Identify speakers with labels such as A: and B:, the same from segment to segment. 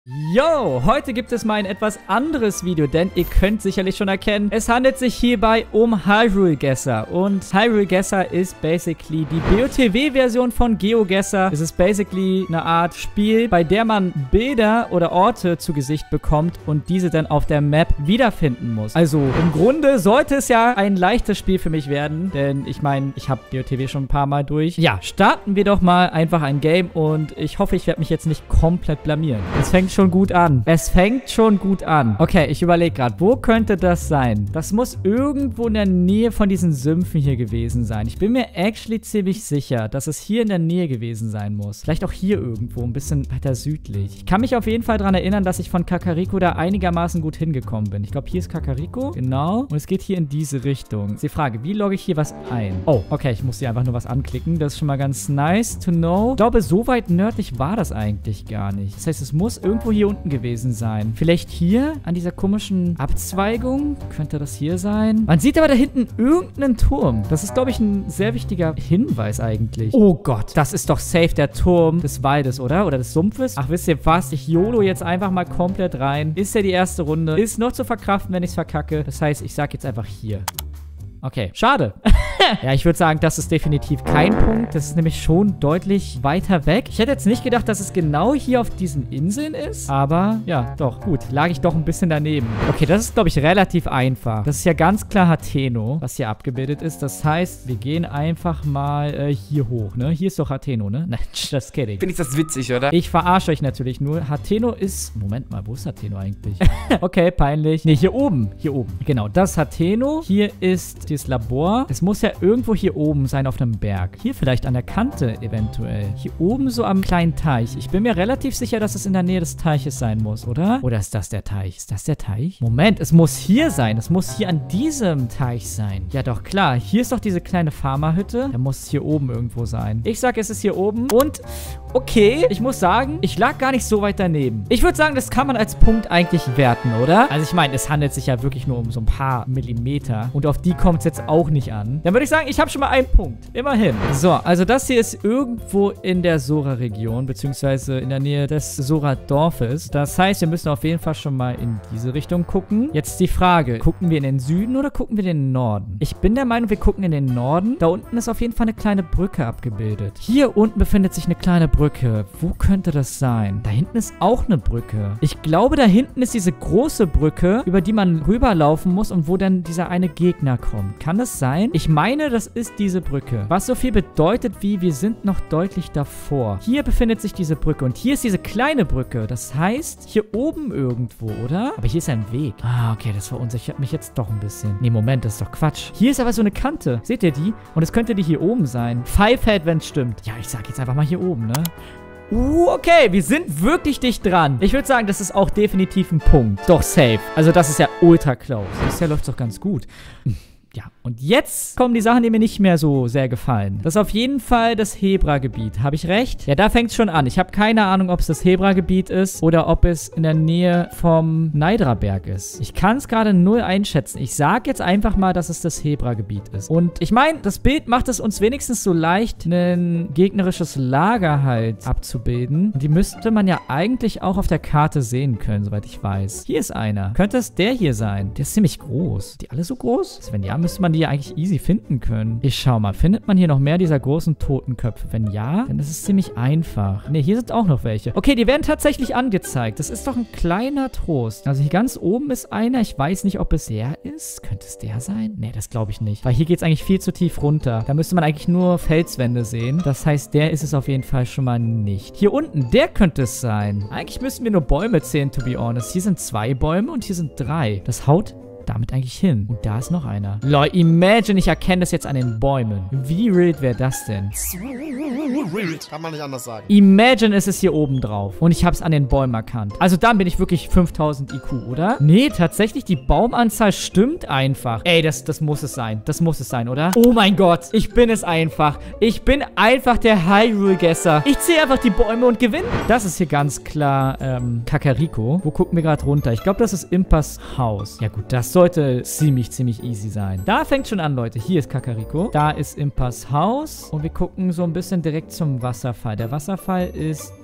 A: Yo, heute gibt es mal ein etwas anderes Video, denn ihr könnt sicherlich schon erkennen, es handelt sich hierbei um Hyrule Guesser. Und Hyrule Guesser ist basically die BOTW-Version von GeoGuessr. Es ist basically eine Art Spiel, bei der man Bilder oder Orte zu Gesicht bekommt und diese dann auf der Map wiederfinden muss. Also im Grunde sollte es ja ein leichtes Spiel für mich werden, denn ich meine, ich habe BOTW schon ein paar Mal durch. Ja, starten wir doch mal einfach ein Game und ich hoffe, ich werde mich jetzt nicht komplett blamieren. Es fängt schon gut an. Es fängt schon gut an. Okay, ich überlege gerade, wo könnte das sein? Das muss irgendwo in der Nähe von diesen Sümpfen hier gewesen sein. Ich bin mir actually ziemlich sicher, dass es hier in der Nähe gewesen sein muss. Vielleicht auch hier irgendwo, ein bisschen weiter südlich. Ich kann mich auf jeden Fall daran erinnern, dass ich von Kakariko da einigermaßen gut hingekommen bin. Ich glaube, hier ist Kakariko. Genau. Und es geht hier in diese Richtung. Ist die Frage, wie logge ich hier was ein? Oh, okay, ich muss hier einfach nur was anklicken. Das ist schon mal ganz nice to know. Ich glaube, so weit nördlich war das eigentlich gar nicht. Das heißt, es muss irgendwo hier unten gewesen sein. Vielleicht hier an dieser komischen Abzweigung. Könnte das hier sein? Man sieht aber da hinten irgendeinen Turm. Das ist, glaube ich, ein sehr wichtiger Hinweis eigentlich. Oh Gott, das ist doch safe der Turm des Waldes, oder? Oder des Sumpfes? Ach, wisst ihr was? Ich YOLO jetzt einfach mal komplett rein. Ist ja die erste Runde. Ist noch zu verkraften, wenn ich es verkacke. Das heißt, ich sag jetzt einfach hier. Okay, schade. Ja, ich würde sagen, das ist definitiv kein Punkt. Das ist nämlich schon deutlich weiter weg. Ich hätte jetzt nicht gedacht, dass es genau hier auf diesen Inseln ist. Aber ja, doch. Gut, lag ich doch ein bisschen daneben. Okay, das ist, glaube ich, relativ einfach. Das ist ja ganz klar Hateno, was hier abgebildet ist. Das heißt, wir gehen einfach mal hier hoch, ne? Hier ist doch Hateno, ne? Nein, just kidding.
B: Finde ich das witzig, oder?
A: Ich verarsche euch natürlich nur. Hateno ist... Moment mal, wo ist Hateno eigentlich? Okay, peinlich. Ne, hier oben. Hier oben. Genau, das ist Hateno. Hier ist das Labor. Es muss ja irgendwo hier oben sein auf einem Berg. Hier vielleicht an der Kante eventuell. Hier oben so am kleinen Teich. Ich bin mir relativ sicher, dass es in der Nähe des Teiches sein muss, oder? Oder ist das der Teich? Ist das der Teich? Moment, es muss hier sein. Es muss hier an diesem Teich sein. Ja doch, klar. Hier ist doch diese kleine Farmerhütte. Da muss es hier oben irgendwo sein. Ich sag, es ist hier oben. Und okay, ich muss sagen, ich lag gar nicht so weit daneben. Ich würde sagen, das kann man als Punkt eigentlich werten, oder? Also ich meine, es handelt sich ja wirklich nur um so ein paar Millimeter. Und auf die kommt es jetzt auch nicht an. Dann würde ich sagen, ich habe schon mal einen Punkt. Immerhin. So, also das hier ist irgendwo in der Sora-Region, beziehungsweise in der Nähe des Sora-Dorfes. Das heißt, wir müssen auf jeden Fall schon mal in diese Richtung gucken. Jetzt die Frage, gucken wir in den Süden oder gucken wir in den Norden? Ich bin der Meinung, wir gucken in den Norden. Da unten ist auf jeden Fall eine kleine Brücke abgebildet. Hier unten befindet sich eine kleine Brücke. Wo könnte das sein? Da hinten ist auch eine Brücke. Ich glaube, da hinten ist diese große Brücke, über die man rüberlaufen muss und wo dann dieser eine Gegner kommt. Kann das sein? Ich meine, das ist diese Brücke. Was so viel bedeutet wie, wir sind noch deutlich davor. Hier befindet sich diese Brücke und hier ist diese kleine Brücke. Das heißt, hier oben irgendwo, oder? Aber hier ist ein Weg. Ah, okay, das verunsichert mich jetzt doch ein bisschen. Nee, Moment, das ist doch Quatsch. Hier ist aber so eine Kante. Seht ihr die? Und es könnte die hier oben sein. Pfeifeld, wenn es stimmt. Ja, ich sag jetzt einfach mal hier oben, ne? Okay, wir sind wirklich dicht dran. Ich würde sagen, das ist auch definitiv ein Punkt. Doch safe. Also das ist ja ultra close. Bisher läuft es doch ganz gut. Ja, und jetzt kommen die Sachen, die mir nicht mehr so sehr gefallen. Das ist auf jeden Fall das Hebra-Gebiet. Habe ich recht? Ja, da fängt es schon an. Ich habe keine Ahnung, ob es das Hebra-Gebiet ist oder ob es in der Nähe vom Neidraberg ist. Ich kann es gerade null einschätzen. Ich sage jetzt einfach mal, dass es das Hebra-Gebiet ist. Und ich meine, das Bild macht es uns wenigstens so leicht, ein gegnerisches Lager halt abzubilden. Und die müsste man ja eigentlich auch auf der Karte sehen können, soweit ich weiß. Hier ist einer. Könnte es der hier sein? Der ist ziemlich groß. Sind die alle so groß? Also wenn ja, müsste man die ja eigentlich easy finden können. Ich schau mal, findet man hier noch mehr dieser großen Totenköpfe? Wenn ja, dann ist es ziemlich einfach. Ne, hier sind auch noch welche. Okay, die werden tatsächlich angezeigt. Das ist doch ein kleiner Trost. Also hier ganz oben ist einer. Ich weiß nicht, ob es der ist. Könnte es der sein? Ne, das glaube ich nicht. Weil hier geht es eigentlich viel zu tief runter. Da müsste man eigentlich nur Felswände sehen. Das heißt, der ist es auf jeden Fall schon mal nicht. Hier unten, der könnte es sein. Eigentlich müssten wir nur Bäume zählen, to be honest. Hier sind 2 Bäume und hier sind 3. Das haut damit eigentlich hin. Und da ist noch einer. Leute, imagine, ich erkenne das jetzt an den Bäumen. Wie wild wäre das denn?
B: Kann man nicht anders sagen.
A: Imagine, es ist hier oben drauf. Und ich habe es an den Bäumen erkannt. Also dann bin ich wirklich 5000 IQ, oder? Nee, tatsächlich, die Baumanzahl stimmt einfach. Ey, das muss es sein. Das muss es sein, oder? Oh mein Gott, ich bin es einfach. Ich bin einfach der Hyrule Guesser. Ich zähle einfach die Bäume und gewinne. Das ist hier ganz klar Kakariko. Wo gucken wir gerade runter? Ich glaube, das ist Impas Haus. Ja gut, das sollte ziemlich easy sein. Da fängt schon an, Leute. Hier ist Kakariko. Da ist Impas Haus. Und wir gucken so ein bisschen direkt zum Wasserfall. Der Wasserfall ist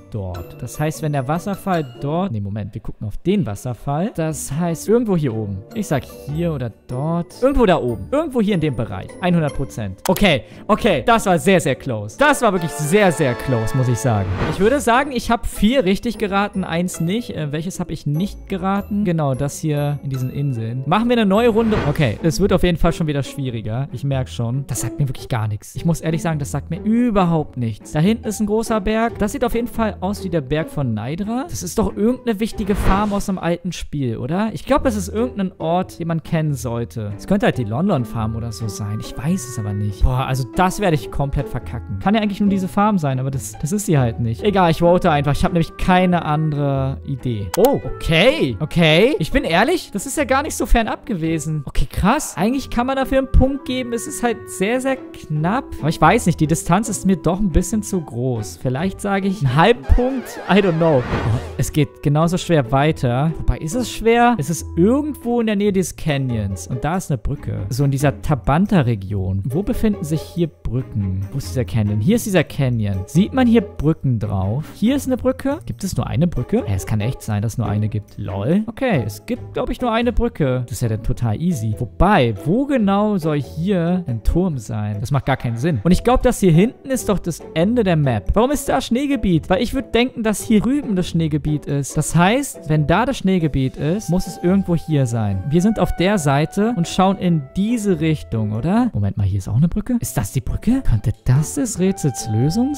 A: dort. Das heißt, wenn der Wasserfall dort... Nee, Moment, wir gucken auf den Wasserfall. Das heißt, irgendwo hier oben. Ich sag hier oder dort. Irgendwo da oben. Irgendwo hier in dem Bereich. 100%. Okay, okay. Das war sehr, sehr close. Das war wirklich sehr, sehr close, muss ich sagen. Ich würde sagen, ich habe 4 richtig geraten, 1 nicht. Welches habe ich nicht geraten? Genau, das hier in diesen Inseln. Machen wir eine neue Runde. Okay, es wird auf jeden Fall schon wieder schwieriger. Ich merke schon. Das sagt mir wirklich gar nichts. Ich muss ehrlich sagen, das sagt mir überhaupt nichts. Da hinten ist ein großer Berg. Das sieht auf jeden Fall aus wie der Berg von Nydra. Das ist doch irgendeine wichtige Farm aus einem alten Spiel, oder? Ich glaube, das ist irgendein Ort, den man kennen sollte. Es könnte halt die London Farm oder so sein. Ich weiß es aber nicht. Boah, also das werde ich komplett verkacken. Kann ja eigentlich nur diese Farm sein, aber das ist sie halt nicht. Egal, ich vote einfach. Ich habe nämlich keine andere Idee. Oh, okay. Okay. Ich bin ehrlich, das ist ja gar nicht so fernab gewesen. Okay, krass. Eigentlich kann man dafür einen Punkt geben. Es ist halt sehr, sehr knapp. Aber ich weiß nicht, die Distanz ist mir doch ein bisschen zu groß. Vielleicht sage ich einen halben Punkt. I don't know. Oh, es geht genauso schwer weiter. Wobei, ist es schwer? Es ist irgendwo in der Nähe des Canyons. Und da ist eine Brücke. So in dieser Tabanta-Region. Wo befinden sich hier Brücken? Wo ist dieser Canyon? Hier ist dieser Canyon. Sieht man hier Brücken drauf? Hier ist eine Brücke. Gibt es nur eine Brücke? Ja, es kann echt sein, dass es nur eine gibt. Lol. Okay, es gibt, glaube ich, nur eine Brücke. Das ist ja dann total easy. Wobei, wo genau soll hier ein Turm sein? Das macht gar keinen Sinn. Und ich glaube, das hier hinten ist doch das Ende der Map. Warum ist da Schneegebiet? Weil ich würde denken, dass hier drüben das Schneegebiet ist. Das heißt, wenn da das Schneegebiet ist, muss es irgendwo hier sein. Wir sind auf der Seite und schauen in diese Richtung, oder? Moment mal, hier ist auch eine Brücke. Ist das die Brücke? Könnte das des Rätsels Lösung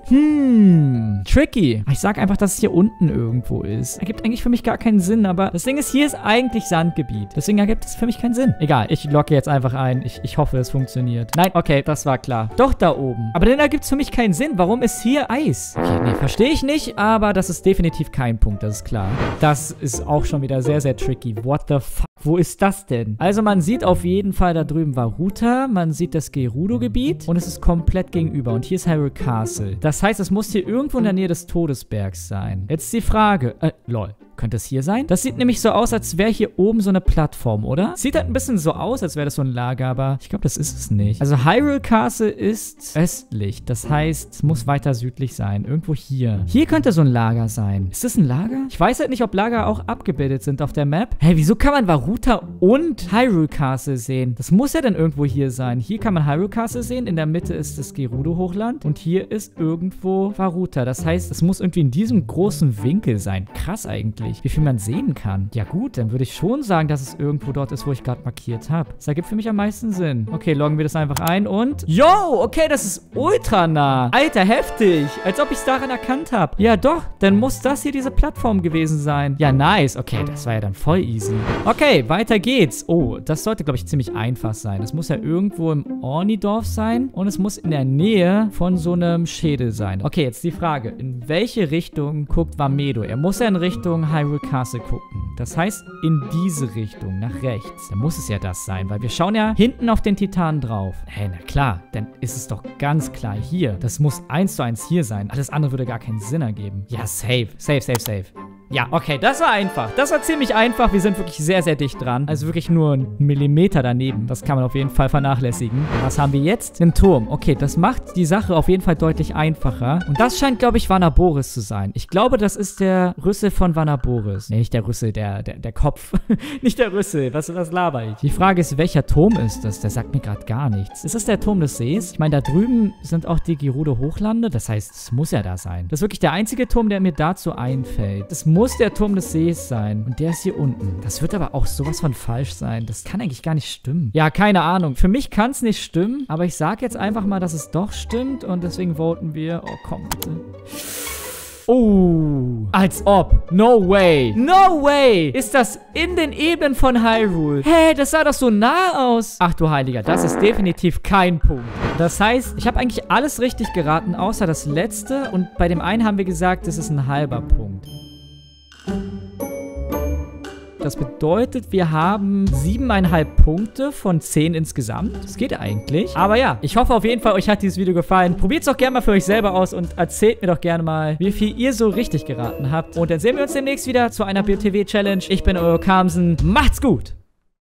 A: sein? Tricky. Ich sag einfach, dass es hier unten irgendwo ist. Ergibt eigentlich für mich gar keinen Sinn, aber das Ding ist, hier ist eigentlich Sandgebiet. Deswegen ergibt es für mich keinen Sinn. Egal, ich locke jetzt einfach ein. Ich hoffe, es funktioniert. Nein, okay, das war klar. Doch da oben. Aber dann ergibt es für mich keinen Sinn. Warum ist hier Eis? Okay, nee, verstehe ich nicht, aber das ist definitiv kein Punkt, das ist klar. Das ist auch schon wieder sehr, sehr tricky. What the fuck? Wo ist das denn? Also man sieht auf jeden Fall da drüben Varuta, man sieht das Gerudo-Gebiet und es ist komplett gegenüber. Und hier ist Hyrule Castle. Das heißt, es muss hier irgendwo in der Nähe des Todesbergs sein. Jetzt die Frage, lol. Könnte es hier sein? Das sieht nämlich so aus, als wäre hier oben so eine Plattform, oder? Sieht halt ein bisschen so aus, als wäre das so ein Lager, aber ich glaube, das ist es nicht. Also Hyrule Castle ist östlich. Das heißt, es muss weiter südlich sein. Irgendwo hier. Hier könnte so ein Lager sein. Ist das ein Lager? Ich weiß halt nicht, ob Lager auch abgebildet sind auf der Map. Hey, wieso kann man Varuta und Hyrule Castle sehen? Das muss ja dann irgendwo hier sein. Hier kann man Hyrule Castle sehen. In der Mitte ist das Gerudo-Hochland. Und hier ist irgendwo Varuta. Das heißt, es muss irgendwie in diesem großen Winkel sein. Krass eigentlich. Wie viel man sehen kann. Ja gut, dann würde ich schon sagen, dass es irgendwo dort ist, wo ich gerade markiert habe. Das ergibt für mich am meisten Sinn. Okay, loggen wir das einfach ein und... Yo, okay, das ist ultra nah. Alter, heftig. Als ob ich es daran erkannt habe. Ja doch, dann muss das hier diese Plattform gewesen sein. Ja, nice. Okay, das war ja dann voll easy. Okay, weiter geht's. Oh, das sollte, glaube ich, ziemlich einfach sein. Das muss ja irgendwo im Ornidorf sein und es muss in der Nähe von so einem Schädel sein. Okay, jetzt die Frage. In welche Richtung guckt Vamedo? Er muss ja in Richtung Hyrule Castle gucken. Das heißt, in diese Richtung, nach rechts. Dann muss es ja das sein, weil wir schauen ja hinten auf den Titan drauf. Hey, na klar, dann ist es doch ganz klar hier. Das muss 1:1 hier sein. Alles andere würde gar keinen Sinn ergeben. Ja, safe. Safe, safe, safe. Ja, okay, das war einfach. Das war ziemlich einfach. Wir sind wirklich sehr, sehr dicht dran. Also wirklich nur einen Millimeter daneben. Das kann man auf jeden Fall vernachlässigen. Was haben wir jetzt? Einen Turm. Okay, das macht die Sache auf jeden Fall deutlich einfacher. Und das scheint, glaube ich, Vanaboris zu sein. Ich glaube, das ist der Rüssel von Vanaboris. Nee, nicht der Rüssel, der Kopf. Nicht der Rüssel. Was laber ich? Die Frage ist, welcher Turm ist das? Der sagt mir gerade gar nichts. Ist das der Turm des Sees? Ich meine, da drüben sind auch die Gerudo-Hochlande. Das heißt, es muss ja da sein. Das ist wirklich der einzige Turm, der mir dazu einfällt. Das muss der Turm des Sees sein. Und der ist hier unten. Das wird aber auch sowas von falsch sein. Das kann eigentlich gar nicht stimmen. Ja, keine Ahnung. Für mich kann es nicht stimmen. Aber ich sage jetzt einfach mal, dass es doch stimmt. Und deswegen voten wir. Oh, komm bitte. Oh, als ob. No way. No way. Ist das in den Ebenen von Hyrule? Hä, das sah doch so nah aus. Ach du Heiliger, das ist definitiv kein Punkt. Das heißt, ich habe eigentlich alles richtig geraten, außer das letzte. Und bei dem einen haben wir gesagt, das ist ein halber Punkt. Das bedeutet, wir haben 7,5 Punkte von 10 insgesamt. Das geht eigentlich. Aber ja, ich hoffe auf jeden Fall, euch hat dieses Video gefallen. Probiert es doch gerne mal für euch selber aus und erzählt mir doch gerne mal, wie viel ihr so richtig geraten habt. Und dann sehen wir uns demnächst wieder zu einer BOTW-Challenge. Ich bin euer Kamsen. Macht's gut!